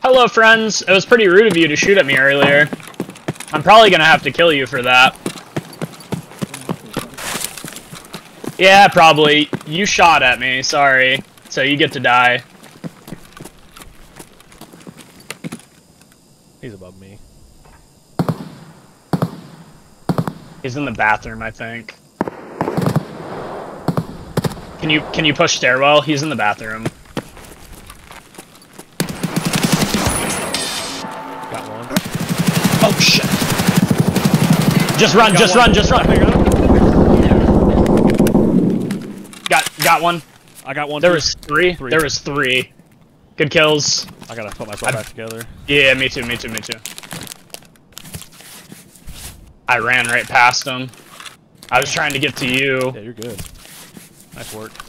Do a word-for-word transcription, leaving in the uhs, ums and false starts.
Hello, friends. It was pretty rude of you to shoot at me earlier. I'm probably gonna have to kill you for that. Yeah, probably. You shot at me, sorry. So you get to die. He's above me. He's in the bathroom, I think. Can you can you push stairwell? He's in the bathroom. Got one. Oh shit! Just run, Got just one. run, just run. Got got one. I got one. There too. was three. Three. There was three. Good kills. I gotta put myself I- back together. Yeah, me too, me too, me too. I ran right past him. I was trying to get to you. Yeah, you're good. Nice work.